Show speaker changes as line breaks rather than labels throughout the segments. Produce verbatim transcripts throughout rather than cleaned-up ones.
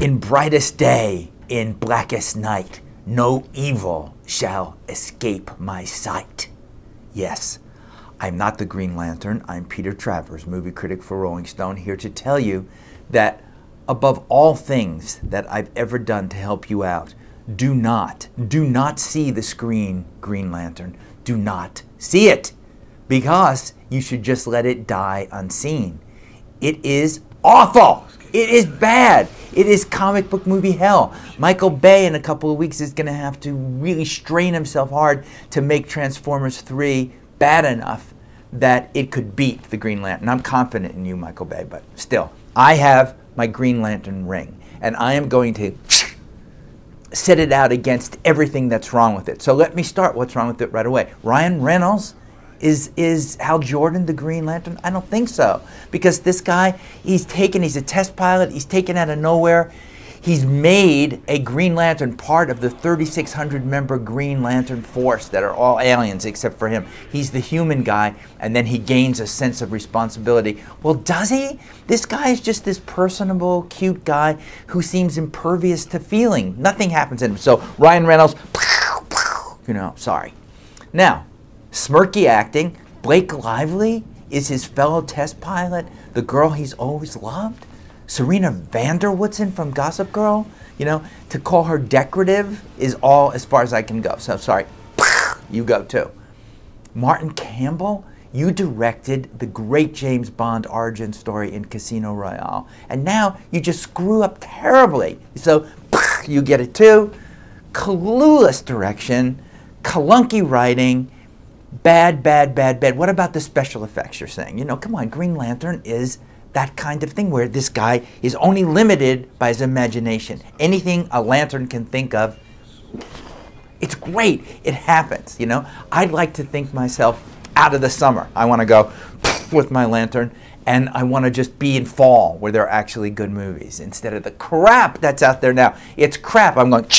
In brightest day, in blackest night, no evil shall escape my sight. Yes, I'm not the Green Lantern. I'm Peter Travers, movie critic for Rolling Stone, here to tell you that above all things that I've ever done to help you out, do not, do not see the screen Green Lantern. Do not see it, because you should just let it die unseen. It is awful. It is bad. It is comic book movie hell. Michael Bay in a couple of weeks is going to have to really strain himself hard to make Transformers three bad enough that it could beat the Green Lantern. I'm confident in you, Michael Bay, but still, I have my Green Lantern ring, and I am going to set it out against everything that's wrong with it. So let me start what's wrong with it right away. Ryan Reynolds Is, is Hal Jordan the Green Lantern? I don't think so. Because this guy, he's taken, he's a test pilot, he's taken out of nowhere. He's made a Green Lantern part of the thirty-six hundred member Green Lantern force that are all aliens except for him. He's the human guy, and then he gains a sense of responsibility. Well, does he? This guy is just this personable, cute guy who seems impervious to feeling. Nothing happens in him. So Ryan Reynolds, you know, sorry. Now, smirky acting. Blake Lively is his fellow test pilot, the girl he's always loved. Serena Vanderwoodson from Gossip Girl, you know, to call her decorative is all as far as I can go. So sorry, you go too. Martin Campbell, you directed the great James Bond origin story in Casino Royale, and now you just screw up terribly. So you get it too. Clueless direction, clunky writing. Bad, bad, bad, bad. What about the special effects you're saying? You know, come on, Green Lantern is that kind of thing where this guy is only limited by his imagination. Anything a lantern can think of, it's great. It happens, you know. I'd like to think myself out of the summer. I want to go with my lantern, and I want to just be in fall where there are actually good movies instead of the crap that's out there now. It's crap. I'm going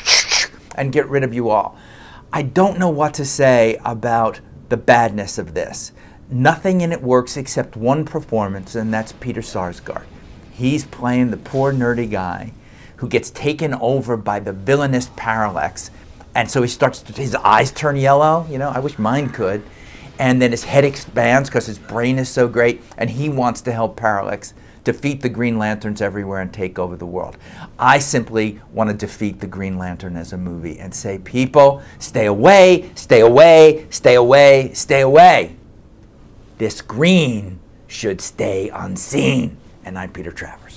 and get rid of you all. I don't know what to say about the badness of this. Nothing in it works except one performance, and that's Peter Sarsgaard. He's playing the poor nerdy guy who gets taken over by the villainous Parallax, and so he starts to, his eyes turn yellow. You know, I wish mine could. And then his head expands because his brain is so great, and he wants to help Parallax defeat the Green Lanterns everywhere and take over the world. I simply want to defeat the Green Lantern as a movie and say, people, stay away, stay away, stay away, stay away. This green should stay unseen. And I'm Peter Travers.